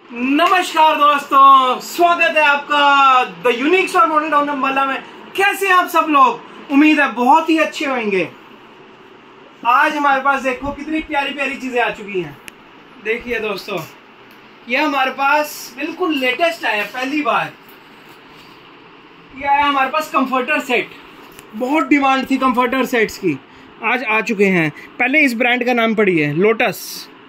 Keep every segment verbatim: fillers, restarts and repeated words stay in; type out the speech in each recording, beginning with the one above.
नमस्कार दोस्तों, स्वागत है आपका the unique store model town Ambala में। कैसे हैं आप सब लोग? उम्मीद है बहुत ही अच्छे होंगे। आज हमारे पास देखो कितनी प्यारी प्यारी चीजें आ चुकी हैं। देखिए दोस्तों, ये हमारे पास बिल्कुल लेटेस्ट आया, पहली बार ये आया हमारे पास कंफर्टर सेट। बहुत डिमांड थी कंफर्टर सेट्स की, आज आ चुके हैं। पहले इस ब्रांड का नाम पढ़िए, लोटस,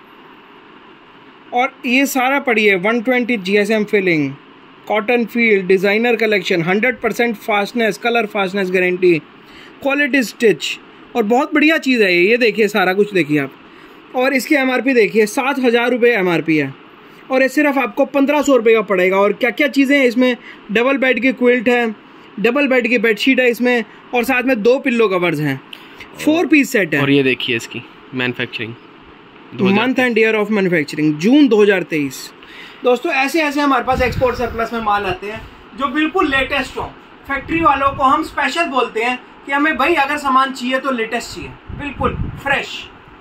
और ये सारा पढ़िए one twenty GSM filling, cotton field, designer collection, hundred percent fastness, colour fastness guarantee, quality stitch, और बहुत बढ़िया चीज़ है ये। ये देखिए सारा कुछ देखिए आप, और इसकी एमआरपी देखिए सात हज़ार रुपये एमआरपी है, और ये सिर्फ आपको पंद्रह सौ रुपये का पड़ेगा। और क्या क्या चीज़ें हैं इसमें? डबल बेड की क्विल्ट है, डबल बेड की बेडशीट है इसमें, और साथ में दो पिल्लो कवर्स हैं। फोर पीस सेट है। और ये देखिए इसकी manufacturing, month and year of manufacturing June दो हज़ार तेईस। दोस्तों ऐसे ऐसे हमारे पास एक्सपोर्ट सरप्लस में माल आते हैं जो बिल्कुल लेटेस्ट हो। फैक्ट्री वालों को हम स्पेशल बोलते हैं कि हमें भाई अगर सामान चाहिए तो लेटेस्ट चाहिए, बिल्कुल फ्रेश।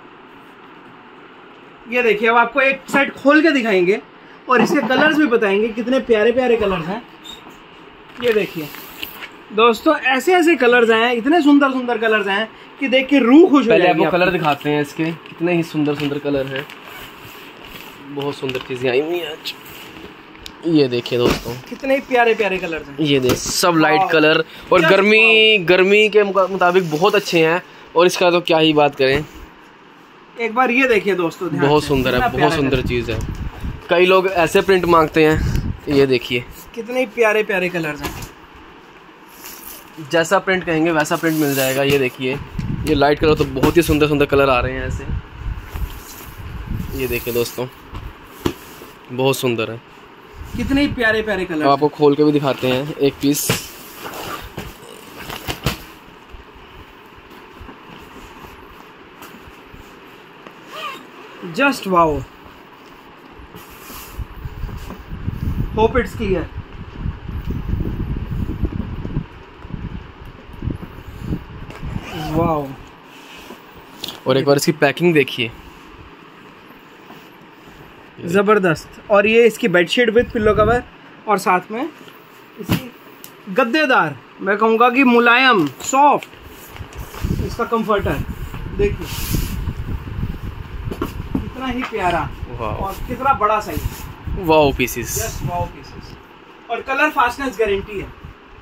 ये देखिए, अब आपको एक सेट खोल के दिखाएंगे और इसके कलर्स भी बताएंगे, कितने प्यारे प्यारे कलर्स हैं। ये देखिए दोस्तों, ऐसे ऐसे कलर्स हैं, इतने सुंदर सुंदर कलर्स हैं कि देख के रूह खुश हो जाएगी। पहले आपको कलर दिखाते हैं इसके, कितने ही सुंदर सुंदर कलर हैं। बहुत सुंदर चीजें आई हुई हैं आज। ये देखिए दोस्तों, कितने ही प्यारे प्यारे कलर्स हैं। ये देख, सब लाइट कलर, और गर्मी गर्मी के मुताबिक बहुत अच्छे हैं। और इसका तो क्या ही बात करें। एक बार ये देखिए दोस्तों, बहुत सुंदर है, बहुत सुंदर चीज है। कई लोग ऐसे प्रिंट मांगते हैं। ये देखिए कितने प्यारे प्यारे कलर्स हैं। जैसा प्रिंट कहेंगे वैसा प्रिंट मिल जाएगा। ये देखिए, ये लाइट कलर तो बहुत ही सुंदर सुंदर कलर आ रहे हैं ऐसे। ये देखिए दोस्तों, बहुत सुंदर है, कितने प्यारे प्यारे कलर। अब आपको खोल के भी दिखाते हैं एक piece. Just wow, hope it's clear. Wow, और एक बार इसकी पैकिंग देखिए, जबरदस्त। और ये इसकी बेडशीट विद पिल्लो कवर, और साथ में इसकी गद्देदार, मैं कहूँगा कि मुलायम सॉफ्ट इसका कंफर्टर। देखिए कितना ही प्यारा और कितना बड़ा size. Wow pieces, yes wow pieces, और कलर फास्टनेस गारंटी है।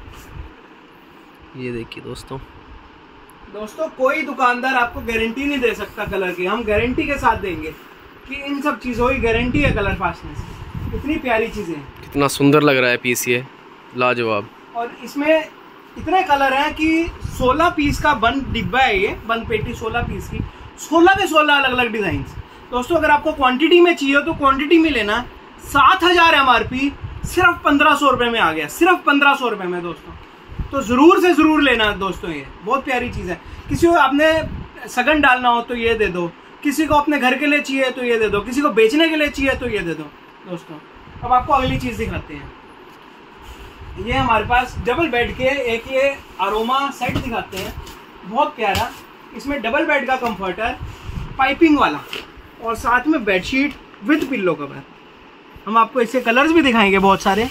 ये देखिए दोस्तों दोस्तों कोई दुकानदार आपको गारंटी नहीं दे सकता कलर की, हम गारंटी के साथ देंगे कि इन सब चीज़ों की गारंटी है कलर फास्टनेस। इतनी प्यारी चीज़ें हैं, कितना सुंदर लग रहा है पीस, ये लाजवाब। और इसमें इतने कलर हैं कि सोलह पीस का बंद डिब्बा है ये, बंद पेटी सोलह पीस की, सोलह के सोलह अलग अलग डिजाइन। दोस्तों अगर आपको क्वांटिटी में चाहिए तो क्वांटिटी में लेना। सात हजार एम आर पी सिर्फ पंद्रह सौ रुपये में आ गया, सिर्फ पंद्रह सौ रुपये में दोस्तों। तो ज़रूर से ज़रूर लेना दोस्तों, ये बहुत प्यारी चीज़ है। किसी को आपने सगन डालना हो तो ये दे दो, किसी को अपने घर के लिए चाहिए तो ये दे दो, किसी को बेचने के लिए चाहिए तो ये दे दो दोस्तों। अब आपको अगली चीज़ दिखाते हैं। ये हमारे पास डबल बेड के एक ये अरोमा सेट दिखाते हैं, बहुत प्यारा। इसमें डबल बेड का कंफर्टर, पाइपिंग वाला, और साथ में बेडशीट विद पिल्लो कवर। हम आपको इसके कलर्स भी दिखाएंगे बहुत सारे।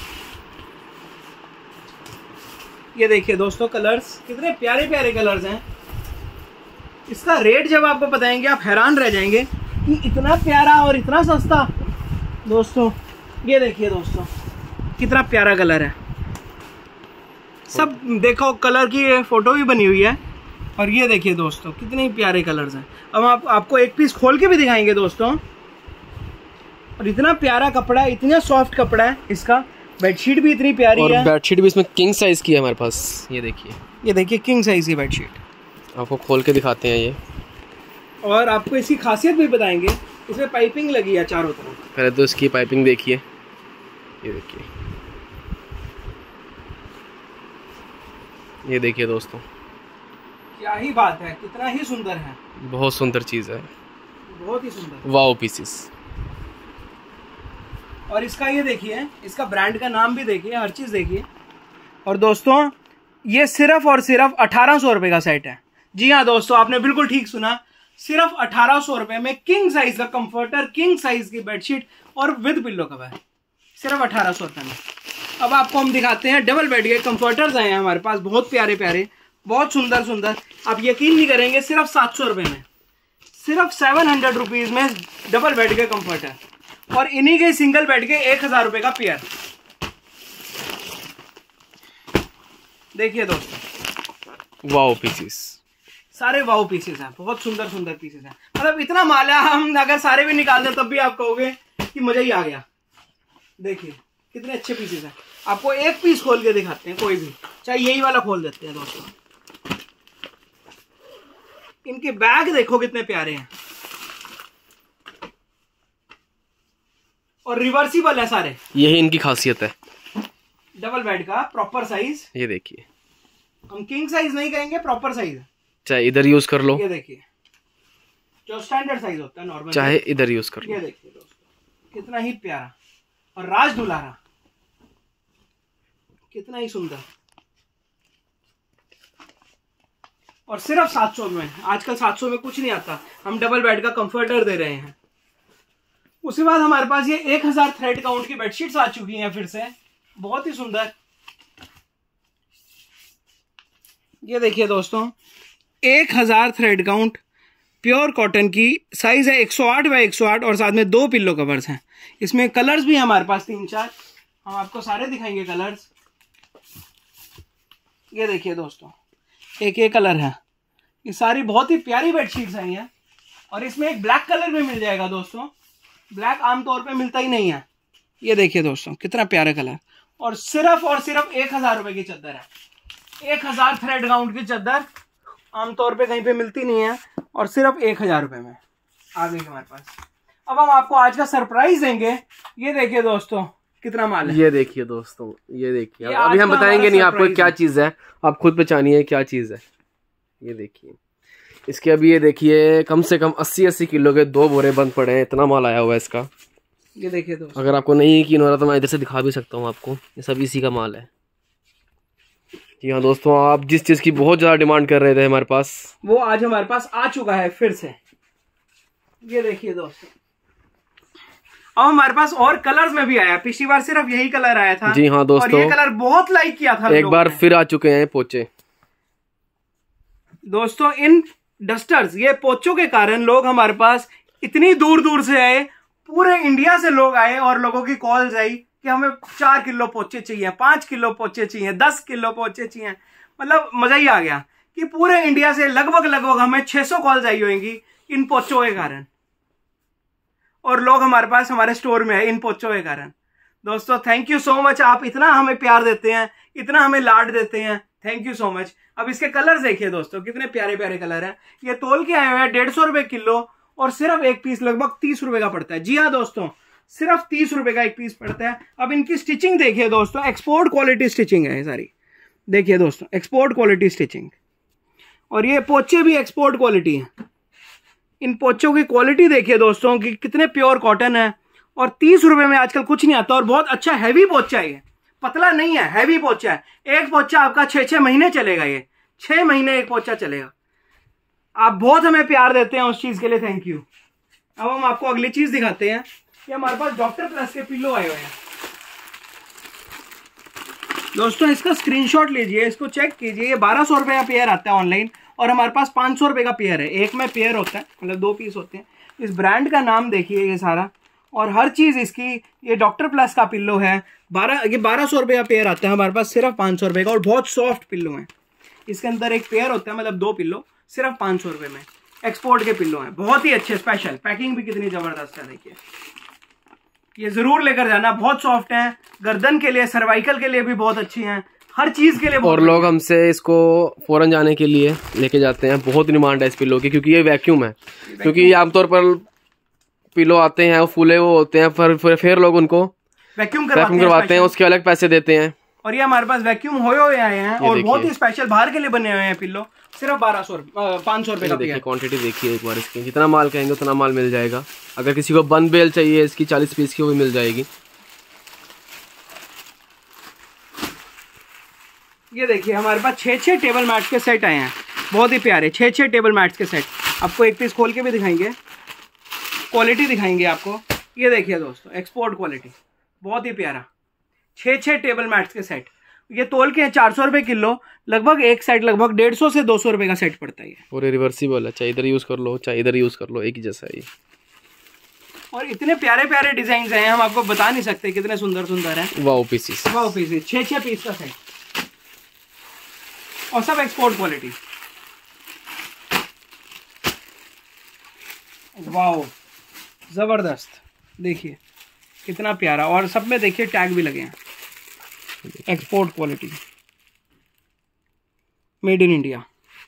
ये देखिए दोस्तों, कलर्स कितने प्यारे प्यारे कलर्स हैं। इसका रेट जब आपको बताएंगे आप हैरान रह जाएंगे कि इतना प्यारा और इतना सस्ता। दोस्तों ये देखिए दोस्तों, कितना प्यारा कलर है। सब देखो, कलर की फोटो भी बनी हुई है। और ये देखिए दोस्तों, कितने प्यारे कलर्स हैं। अब आप आपको एक पीस खोल के भी दिखाएंगे दोस्तों। और इतना प्यारा कपड़ा है, इतना सॉफ्ट कपड़ा है इसका। बेडशीट भी इतनी प्यारी और है। बेडशीट भी इसमें किंग साइज की है हमारे पास। ये देखिए, ये देखिए किंग साइज की बेडशीट, आपको खोल के दिखाते हैं ये। और आपको इसकी खासियत भी बताएंगे। इसमें पाइपिंग लगी है चारों तरफ। पहले तो इसकी पाइपिंग देखिए, ये देखिए, ये देखिए दोस्तों, क्या ही बात है, कितना ही सुंदर है। बहुत सुंदर चीज़ है, बहुत ही सुंदर। Wow pieces. और इसका ये देखिए, इसका ब्रांड का नाम भी देखिए, हर चीज़ देखिए। और दोस्तों ये सिर्फ और सिर्फ अठारह सौ रुपये का सेट है। जी हाँ दोस्तों, आपने बिल्कुल ठीक सुना, सिर्फ अठारह सौ रुपये में किंग साइज का कंफर्टर, किंग साइज की बेडशीट और विद पिल्लो कवर। सिर्फ अठारह सौ रुपये में। अब आपको हम दिखाते हैं डबल बेड के कंफर्टर्स आए हैं हमारे पास, बहुत प्यारे प्यारे, बहुत सुंदर सुंदर। आप यकीन नहीं करेंगे, सिर्फ सात सौ रुपये में, सिर्फ सेवन हंड्रेड रुपीज़ में डबल बेड के कंफर्टर, और इन्हीं के सिंगल बेड के एक हज़ार रुपये का पेयर। देखिए दोस्तों, वाओ पीसेस, सारे वाओ पीसेस हैं, बहुत सुंदर सुंदर पीसेस हैं। मतलब इतना माल है, हम अगर सारे भी निकाल दें तब भी आप कहोगे कि मजा ही आ गया। देखिए कितने अच्छे पीसेस हैं। आपको एक पीस खोल के दिखाते हैं, कोई भी, चाहे यही वाला खोल देते हैं दोस्तों। इनके बैग देखो कितने प्यारे हैं, और रिवर्सिबल है सारे, यही इनकी खासियत है। डबल बेड का प्रॉपर साइज, ये देखिए, हम किंग साइज नहीं कहेंगे, प्रॉपर साइज है। चाहे इधर यूज कर लो, ये देखिए जो स्टैंडर्ड साइज होता है नॉर्मल, चाहे इधर यूज कर लो। ये देखिए दोस्तों, कितना ही प्यारा और राज दुलारा, कितना ही सुंदर, और सिर्फ सात सौ में। आजकल सात सौ में कुछ नहीं आता, हम डबल बेड का कंफर्टर दे रहे हैं। उसके बाद हमारे पास ये एक हजार थ्रेड काउंट की बेडशीट्स आ चुकी हैं फिर से, बहुत ही सुंदर। ये देखिए दोस्तों, एक हजार थ्रेड काउंट प्योर कॉटन की, साइज है एक सौ आठ बाई एक सौ आठ, और साथ में दो पिल्लो कवर्स हैं। इसमें कलर्स भी हैं हमारे पास तीन चार, हम आपको सारे दिखाएंगे कलर्स। ये देखिए दोस्तों, एक एक कलर है। ये सारी बहुत ही प्यारी बेडशीट्स आई हैं, और इसमें एक ब्लैक कलर भी मिल जाएगा दोस्तों, ब्लैक आमतौर पे मिलता ही नहीं है। ये देखिए दोस्तों, कितना प्यारा कलर, और सिर्फ और सिर्फ एक हजार रुपए की चादर है। एक हजार थ्रेड काउंट की चादर आमतौर पे कहीं पे मिलती नहीं है, और सिर्फ एक हजार रुपए में आ गई हमारे पास। अब हम आपको आज का सरप्राइज देंगे। ये देखिए दोस्तों, कितना माल है। ये देखिए दोस्तों, ये देखिए, ये अभी हम आज का बताएंगे नहीं हमारा आपको क्या सरप्राइज चीज है, आप खुद पहचानिए क्या चीज है। ये देखिए, इसके अभी ये देखिए कम से कम अस्सी अस्सी किलो के दो बोरे बंद पड़े हैं, इतना माल आया हुआ है इसका। ये देखिए दोस्तों, अगर आपको नहीं यकीन हो रहा तो मैं इधर से दिखा भी सकता हूँ आपको, ये सब इसी का माल है। जी हाँ दोस्तों, आप जिस चीज की बहुत ज्यादा डिमांड कर रहे थे हमारे पास, वो आज हमारे पास आ चुका है फिर से। ये देखिए दोस्तों, अब हमारे पास और कलर्स में भी आया, पिछली बार सिर्फ यही कलर आया था। जी हाँ दोस्तों, और ये कलर बहुत लाइक किया था, एक बार फिर आ चुके हैं पोचे। दोस्तों इन डस्टर्स, ये पोचों के कारण लोग हमारे पास इतनी दूर दूर से आए, पूरे इंडिया से लोग आए, और लोगों की कॉल्स आई कि हमें चार किलो पोचे चाहिए, पांच किलो पोचे चाहिए, दस किलो पोचे चाहिए। मतलब मजा ही आ गया कि पूरे इंडिया से लगभग लगभग हमें छह सौ कॉल्स आई होंगी इन पोचों के कारण, और लोग हमारे पास हमारे स्टोर में है इन पोचों के कारण। दोस्तों थैंक यू सो मच, आप इतना हमें प्यार देते हैं, इतना हमें लाड देते हैं, थैंक यू सो मच। अब इसके कलर्स देखिए दोस्तों, कितने प्यारे प्यारे कलर हैं। ये तोल के आए हुए हैं डेढ़ सौ रुपए किलो, और सिर्फ एक पीस लगभग तीस रुपए का पड़ता है। जी हाँ दोस्तों, सिर्फ तीस रुपए का एक पीस पड़ता है। अब इनकी स्टिचिंग देखिए दोस्तों, एक्सपोर्ट क्वालिटी स्टिचिंग है सारी। देखिए दोस्तों, एक्सपोर्ट क्वालिटी स्टिचिंग, और ये पोचे भी एक्सपोर्ट क्वालिटी है। इन पोचों की क्वालिटी देखिए दोस्तों कि कितने प्योर कॉटन है, और तीस रुपए में आजकल कुछ नहीं आता, और बहुत अच्छा हैवी पोचा है। ये पतला नहीं है, हैवी पोचा है। एक पोचा आपका छह छह महीने चलेगा, ये छह महीने एक पोचा चलेगा। आप बहुत हमें प्यार देते हैं उस चीज के लिए, थैंक यू। अब हम आपको अगली चीज दिखाते हैं। ये हमारे पास डॉक्टर प्लस के पिल्लो आए हुए हैं दोस्तों, इसका स्क्रीनशॉट लीजिए, इसको चेक कीजिए। ये बारह सौ रुपए का पेयर आता है ऑनलाइन, और हमारे पास पाँच सौ रुपए का पेयर है। एक में पेयर होता है, मतलब दो पीस होते हैं। इस ब्रांड का नाम देखिए ये सारा, और हर चीज इसकी। ये डॉक्टर प्लस का पिल्लो है, बारह ये बारह सौ रुपए का पेयर आता है हमारे पास, सिर्फ पाँच सौ रुपए का, और बहुत सॉफ्ट पिल्लो है। इसके अंदर एक पेयर होता है, मतलब दो पिल्लो, सिर्फ पाँच सौ रुपए में। एक्सपोर्ट के पिल्लो हैं, बहुत ही अच्छे, स्पेशल पैकिंग भी कितनी जबरदस्त है। देखिए, ये जरूर लेकर जाना, बहुत सॉफ्ट हैं, गर्दन के लिए, सर्वाइकल के लिए भी बहुत अच्छी हैं, हर चीज के लिए। और लोग हमसे इसको फॉरेन जाने के लिए लेके जाते हैं, बहुत डिमांड है इस पिलो की, क्योंकि ये वैक्यूम है। क्योंकि आमतौर पर पिलो आते हैं वो फूले वो होते हैं, फिर फिर लोग उनको वैक्यूम करवाते हैं, उसके अलग पैसे देते हैं। और ये हमारे पास वैक्यूम होए हुए आए हैं, और बहुत ही स्पेशल बाहर के लिए बने हुए हैं पिल्लो, सिर्फ बारह सौ पाँच सौ रुपए का। देखिए क्वांटिटी देखिए एक बार इसकी, जितना माल कहेंगे उतना माल मिल जाएगा। अगर किसी को बंद बेल चाहिए इसकी चालीस पीस की, वो भी मिल जाएगी। ये देखिए हमारे पास छः छः टेबल मैट्स के सेट आए हैं, बहुत ही प्यारे छः छः टेबल मैट्स के सेट। आपको एक पीस खोल के भी दिखाएंगे, क्वालिटी दिखाएंगे आपको। ये देखिए दोस्तों, एक्सपोर्ट क्वालिटी, बहुत ही प्यारा। छः छः टेबल मैट्स के सेट, ये तोल के हैं चार सौ रुपये किलो, लगभग एक सेट लगभग डेढ़ सौ से दो सौ रुपये का सेट पड़ता है ये। और ये रिवर्सिबल है, चाहे इधर यूज़ कर लो चाहे इधर यूज़ कर लो, एक ही जैसा है ये। और इतने प्यारे प्यारे डिजाइन हैं, हम आपको बता नहीं सकते कितने सुंदर सुंदर हैं। वाओ पीसीस, वाओ पीसीस, छः छः पीस का सेट और सब एक्सपोर्ट क्वालिटी। वाओ जबरदस्त, देखिए कितना प्यारा। और सब में देखिए टैग भी लगे हैं, export quality, made in India.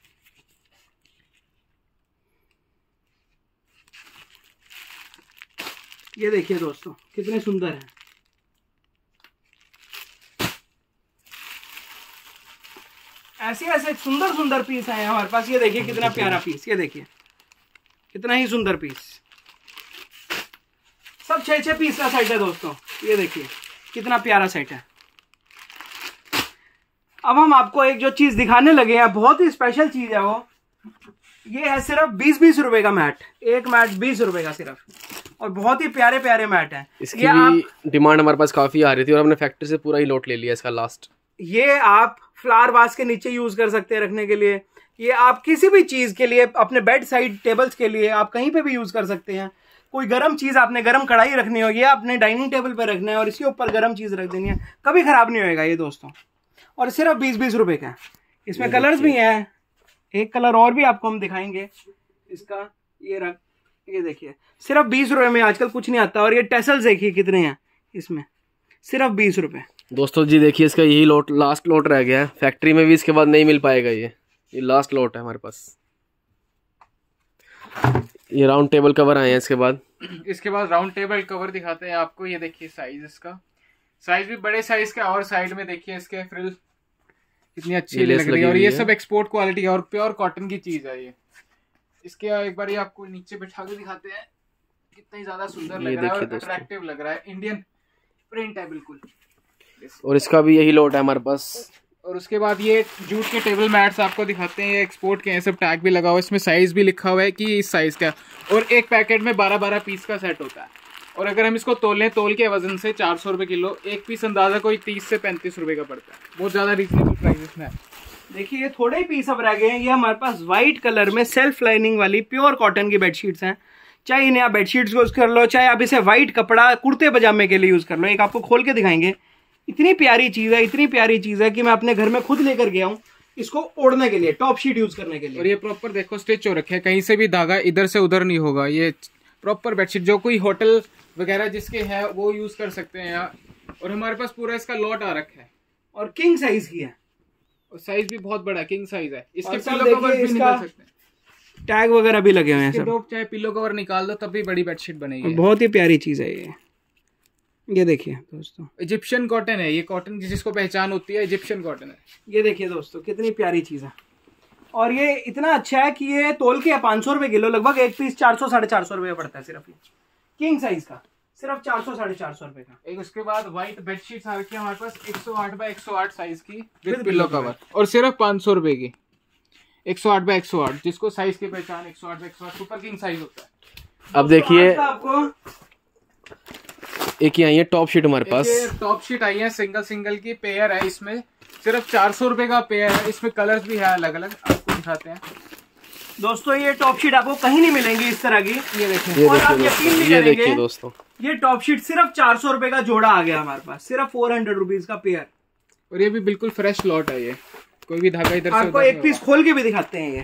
ये देखिए दोस्तों कितने सुंदर हैं। ऐसे ऐसे सुंदर सुंदर पीस हैं हमारे पास। ये देखिए कितना प्यारा पीस, ये देखिए कितना ही सुंदर पीस। सब छह छह पीस का सेट है दोस्तों, ये देखिए कितना प्यारा सेट है। अब हम आपको एक जो चीज दिखाने लगे हैं, बहुत ही स्पेशल चीज है वो, ये है सिर्फ बीस बीस रुपए का मैट। एक मैट बीस रुपए का सिर्फ, और बहुत ही प्यारे प्यारे मैट हैं। इसकी भी आप, डिमांड हमारे पास काफी आ रही थी और हमने फैक्ट्री से पूरा ही लोट ले लिया इसका लास्ट। ये आप फ्लावर वास के नीचे यूज कर सकते हैं रखने के लिए, ये आप किसी भी चीज के लिए, अपने बेड साइड टेबल्स के लिए आप कहीं पे भी यूज कर सकते हैं। कोई गर्म चीज आपने गर्म कढ़ाई रखनी हो, ये आपने डाइनिंग टेबल पे रखना है और इसके ऊपर गर्म चीज रख देनी है, कभी खराब नहीं होएगा ये दोस्तों। और सिर्फ बीस बीस रुपए का। इसमें कलर्स भी हैं, एक कलर और भी आपको हम दिखाएंगे इसका। ये रख, ये देखिए सिर्फ बीस रुपए में आजकल कुछ नहीं आता। और ये टेसल्स देखिए कितने हैं इसमें, सिर्फ बीस रुपए। दोस्तों जी देखिए इसका यही लोट, लास्ट लोट रह गया है। फैक्ट्री में भी इसके बाद नहीं मिल पाएगा ये ये लास्ट लोट है हमारे पास। ये राउंड टेबल कवर आए हैं इसके बाद। इसके बाद राउंड टेबल कवर दिखाते हैं आपको। ये देखिए साइज, इसका साइज भी बड़े साइज का, और साइड में देखिए इसके फ्रिल कितनी अच्छी लग रही है। और ये सब एक्सपोर्ट क्वालिटी है और प्योर कॉटन की चीज है ये। इसके एक बार ये आपको नीचे बैठा के दिखाते हैं, कितना ही ज्यादा सुंदर लग रहा है और अट्रैक्टिव लग रहा है। इंडियन प्रिंट है बिल्कुल। और इसका भी यही लोट है हमारे पास। और उसके बाद ये जूट के टेबल मैट्स आपको दिखाते हैं, ये एक्सपोर्ट के हैं, सब टैग भी लगा हुआ है, इसमें साइज भी लिखा हुआ है कि इस साइज का। और एक पैकेट में बारह बारह पीस का सेट होता है। और अगर हम इसको तोलें, तोल के वजन से चार सौ रुपये किलो, एक पीस अंदाजा कोई तीस से पैंतीस रुपये का पड़ता है। बहुत ज़्यादा रीजनेबल प्राइस में है। देखिए ये थोड़े ही पीस अब रह गए हैं। ये हमारे पास व्हाइट कलर में सेल्फ लाइनिंग वाली प्योर कॉटन की बेडशीट्स हैं। चाहे इन्हें आप बेडशीट्स यूज कर लो, चाहे आप इसे व्हाइट कपड़ा कुर्ते पजामे के लिए यूज कर लो। एक आपको खोल के दिखाएंगे, इतनी प्यारी चीज है, इतनी प्यारी चीज है कि मैं अपने घर में खुद लेकर गया हूँ इसको ओढ़ने के लिए, टॉप शीट यूज करने के लिए। और ये प्रॉपर देखो स्टिच हो रखे है, कहीं से भी धागा इधर से उधर नहीं होगा। ये प्रॉपर बेडशीट जो कोई होटल वगैरह जिसके है वो यूज कर सकते हैं यहाँ। और हमारे पास पूरा इसका लॉट आ रखा है और किंग साइज की है, और साइज भी बहुत बड़ा किंग साइज है। इसके पिलो पिलो कवर भी निकाल सकते हैं, टैग वगैरह भी लगे हुए हैं सब। चाहे पिलो कवर निकाल दो तब भी बड़ी बेडशीट बनेगी। बहुत ही प्यारी चीज है ये। ये देखिए दोस्तों इजिप्शियन कॉटन है ये, कॉटन जिसको पहचान होती है इजिप्शियन कॉटन है। ये देखिए दोस्तों कितनी प्यारी चीज है। और ये इतना अच्छा है कि ये तोल के पाँच सौ रुपए किलो, लगभग एक पीस चार सौ साढ़े चार सौ रुपये पड़ता है सिर्फ ये किंग साइज का, सिर्फ चार सौ साढ़े चार सौ रुपए का। एक उसके बाद व्हाइट बेडशीट आ रखी है हमारे पास एक सौ आठ बाय एक सौ आठ साइज की विद पिलो कवर, और सिर्फ पाँच सौ रुपए की। एक सौ आठ बाय एक सौ आठ, जिसको साइज की पहचान एक सौ आठ बाय एक सौ आठ सुपर किंग साइज होता है। अब देखिए आपको एक ही आई है टॉप शीट हमारे पास। टॉप शीट आई है सिंगल सिंगल की, पेयर है इसमें, सिर्फ चार सौ रुपए का पेयर है। इसमें कलर्स भी है अलग अलग, आपको दिखाते हैं दोस्तों। ये टॉप शीट आपको कहीं नहीं मिलेंगी इस तरह की। ये देखिए, ये और आप देखिए यकीन नहीं ये करेंगे, देखिए दोस्तों ये टॉप शीट सिर्फ चार सौ रुपए का जोड़ा आ गया हमारे पास, सिर्फ फोर हंड्रेड रुपीज का पेयर। और ये भी बिल्कुल फ्रेश लॉट है, ये कोई भी धागा इधर से आपको एक पीस खोल के भी दिखाते हैं। ये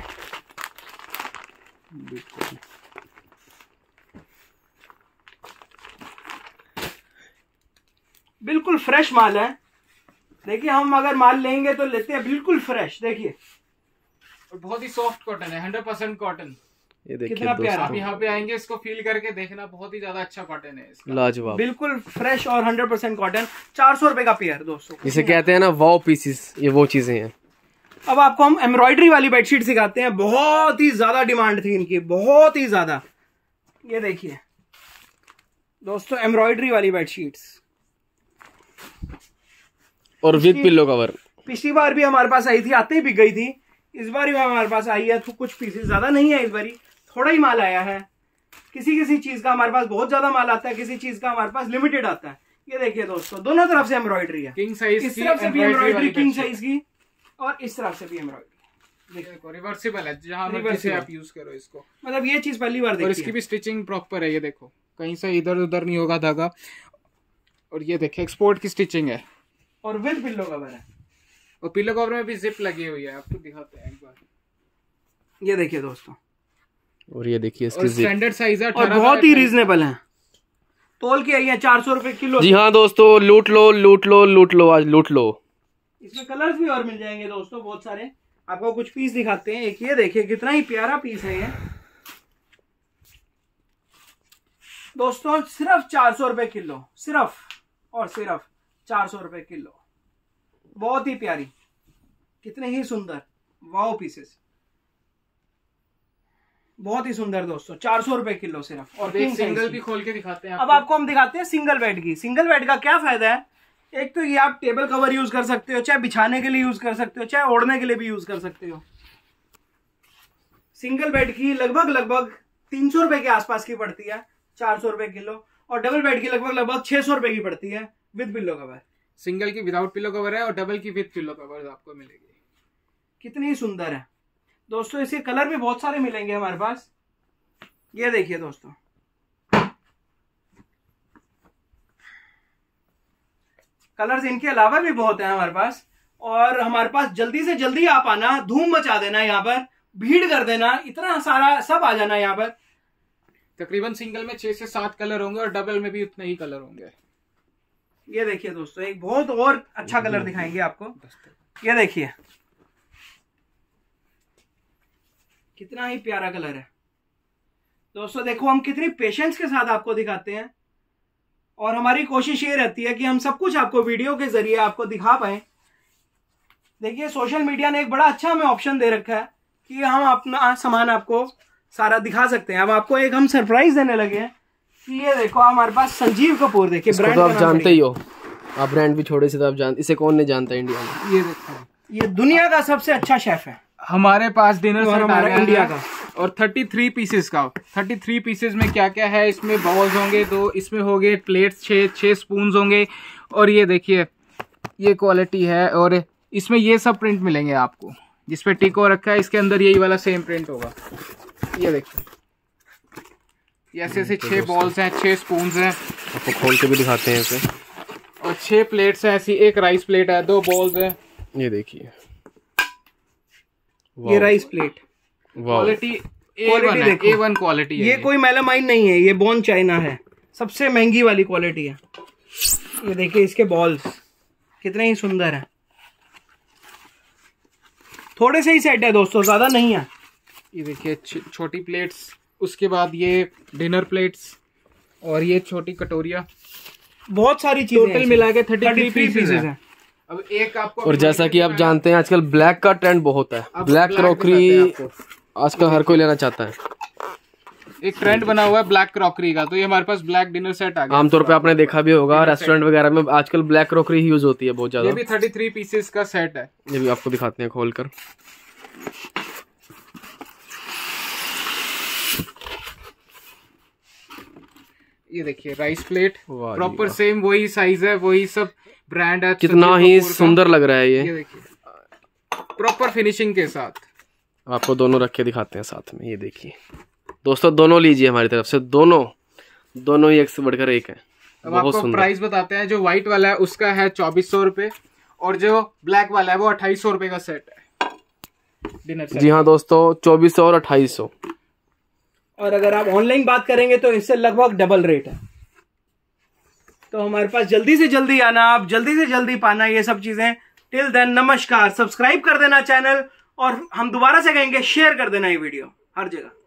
बिल्कुल फ्रेश माल है। देखिए हम अगर माल लेंगे तो लेते हैं बिल्कुल फ्रेश। देखिए और बहुत ही सॉफ्ट कॉटन है, हंड्रेड परसेंट कॉटन। ये देखिए कितना प्यारा। आप यहाँ पे आएंगे इसको फील करके देखना, बहुत ही ज्यादा अच्छा कॉटन है इसका। लाजवाब, बिल्कुल फ्रेश और हंड्रेड परसेंट कॉटन। चार सौ रुपए का पेयर दोस्तों, जिसे कहते हैं ना वाओ पीसेस, ये वो चीजें हैं। अब आपको हम एम्ब्रॉयडरी वाली बेडशीट सिखाते हैं। बहुत ही ज्यादा डिमांड थी इनकी, बहुत ही ज्यादा। ये देखिए दोस्तों एम्ब्रॉयडरी वाली बेडशीट्स, और विद पिलो कवर। पिछली बार भी हमारे पास आई थी, आते ही बिक गई थी। इस बार भी हमारे पास आई है, तो कुछ पीसेस ज्यादा नहीं है, इस बार थोड़ा ही माल आया है। किसी किसी चीज का हमारे पास बहुत ज्यादा माल आता है, किसी चीज का हमारे पास लिमिटेड आता है। ये देखिए दोस्तों, दोनों तरफ से एम्ब्रॉयडरी है, किंग साइज इस तरफ से भी एम्ब्रॉयडरी किंग साइज की और इस तरफ से भी एम्ब्रॉयडरी। देखो रिवर्सिबल है, जहां मर्जी से आप यूज करो इसको। मतलब ये चीज पहली बार देखी और इसकी भी स्टिचिंग प्रॉपर है, ये देखो कहीं से इधर उधर नहीं होगा धागा। और ये देखिए एक्सपोर्ट की स्टिचिंग है और विद पिलो कवर है, और पिलो कवर में भी जिप लगी हुई है, आपको दिखाते हैं एक बार। ये देखिए दोस्तों, और ये देखिए इसकी स्टैंडर्ड साइज है और बहुत ही रीजनेबल है, तोल के आई है चार सौ रुपए किलो। जी हाँ दोस्तों, लूट लो लूट लो लूट लो, आज लूट लो। इसमें कलर्स भी और मिल जाएंगे दोस्तों बहुत सारे। आपको कुछ पीस दिखाते हैं। एक ये देखिए कितना ही प्यारा पीस है ये दोस्तों, सिर्फ चार सौ रुपए किलो, सिर्फ और सिर्फ चार सौ रुपए किलो। बहुत ही प्यारी, कितने ही सुंदर वाओ पीसेस, बहुत ही सुंदर दोस्तों, चार सौ रुपए किलो सिर्फ। और एक सिंगल भी खोल के दिखाते हैं अब आपको हम दिखाते हैं सिंगल बेड की। सिंगल बेड का क्या फायदा है, एक तो ये आप टेबल कवर यूज कर सकते हो, चाहे बिछाने के लिए यूज कर सकते हो, चाहे ओढ़ने के लिए भी यूज कर सकते हो। सिंगल बेड की लगभग लगभग तीन सौ रुपए के आसपास की पड़ती है, चार सौ रुपए किलो। और डबल बेड की लगभग लगभग छह सौ रुपए की पड़ती है विद पिलो कवर। सिंगल की विदाउट पिलो कवर है और डबल की विद पिलो कवर आपको मिलेगी। कितनी ही सुंदर है दोस्तों। इसके कलर भी बहुत सारे मिलेंगे हमारे पास। ये देखिए दोस्तों, कलर्स इनके अलावा भी बहुत है हमारे पास। और हमारे पास जल्दी से जल्दी आप आना, धूम मचा देना, यहाँ पर भीड़ कर देना, इतना सारा सब आ जाना यहाँ पर। तकरीबन सिंगल में छह से सात कलर होंगे और डबल में भी उतने ही कलर होंगे। ये देखिए दोस्तों, एक बहुत और अच्छा कलर दिखाएंगे आपको। ये देखिए कितना ही प्यारा कलर है दोस्तों। देखो हम कितनी पेशेंस के साथ आपको दिखाते हैं, और हमारी कोशिश ये रहती है कि हम सब कुछ आपको वीडियो के जरिए आपको दिखा पाए। देखिए सोशल मीडिया ने एक बड़ा अच्छा हमें ऑप्शन दे रखा है कि हम अपना सामान आपको सारा दिखा सकते हैं। अब आपको एक हम सरप्राइज देने लगे हैं कि ये देखो हमारे पास संजीव कपूर, देखिए ब्रांड तो आप जानते ही हो, आप ब्रांड भी छोड़े से तो आप जानते, इसे कौन नहीं जानता इंडिया में। ये देखो, ये दुनिया का सबसे अच्छा शेफ है हमारे पास डिनर सेट आ गया इंडिया है का, और तैंतीस पीसेस का। तैंतीस पीसेस में क्या क्या है, इसमें बाउल्स होंगे दो, इसमें होंगे प्लेट्स छः, छः स्पून्स होंगे। और ये देखिए ये क्वालिटी है, और इसमें ये सब प्रिंट मिलेंगे आपको, जिसपे टिको रखा है इसके अंदर यही वाला सेम प्रिंट होगा। ये देखिए ये ऐसे ऐसे छः बॉल्स हैं, छः स्पून्स हैं, आपको खोल के भी दिखाते हैं इसे। और छः प्लेट्स हैं ऐसी, एक राइस प्लेट है, दो बॉल्स हैं। ये देखिए ये rice plate, quality A one है, ए वन क्वालिटी है। ये कोई मेलामाइन नहीं है, ये बॉन चाइना है, सबसे महंगी वाली क्वालिटी है। ये देखिए इसके बॉल्स कितने ही सुंदर है। थोड़े से ही सेट है दोस्तों, ज्यादा नहीं है। ये देखिए छोटी प्लेट्स, उसके बाद ये डिनर प्लेट्स, और ये छोटी कटोरिया, बहुत सारी चीजें टोटल मिला के तैंतीस पीसेस है। है। अब एक आपको, और जैसा कि आप जानते हैं आजकल ब्लैक का ट्रेंड बहुत है, ब्लैक क्रॉकरी आजकल हर कोई लेना चाहता है। एक ट्रेंड बना हुआ है ब्लैक क्रॉकरी का, तो ये हमारे पास ब्लैक डिनर सेट आ गया। आमतौर पे आपने देखा भी होगा रेस्टोरेंट वगैरह में आजकल ब्लैक क्रॉकरी ही यूज होती है बहुत ज्यादा। ये भी तैंतीस पीसेस का सेट है, ये भी आपको दिखाते हैं खोलकर। ये देखिए राइस प्लेट, प्रॉपर सेम वही साइज है, वही सब ब्रांड है। कितना ही सुंदर लग रहा है ये, ये देखिए प्रॉपर फिनिशिंग के साथ। आपको दोनों रख के दिखाते हैं साथ में। ये देखिए दोस्तों, दोनों लीजिए हमारी तरफ से, दोनों दोनों ही एक से बढ़कर एक है। अब आपको प्राइस बताते हैं। जो व्हाइट वाला है उसका है चौबीस सौ रुपए, और जो ब्लैक वाला है वो अट्ठाईस सौ रुपए का सेट है डिनर सेट। जी हाँ दोस्तों, चौबीस सौ और अट्ठाईस सौ। और अगर आप ऑनलाइन बात करेंगे तो इससे लगभग डबल रेट है। तो हमारे पास जल्दी से जल्दी आना, आप जल्दी से जल्दी पाना ये सब चीजें। टिल देन नमस्कार, सब्सक्राइब कर देना चैनल, और हम दोबारा से कहेंगे शेयर कर देना ये वीडियो हर जगह।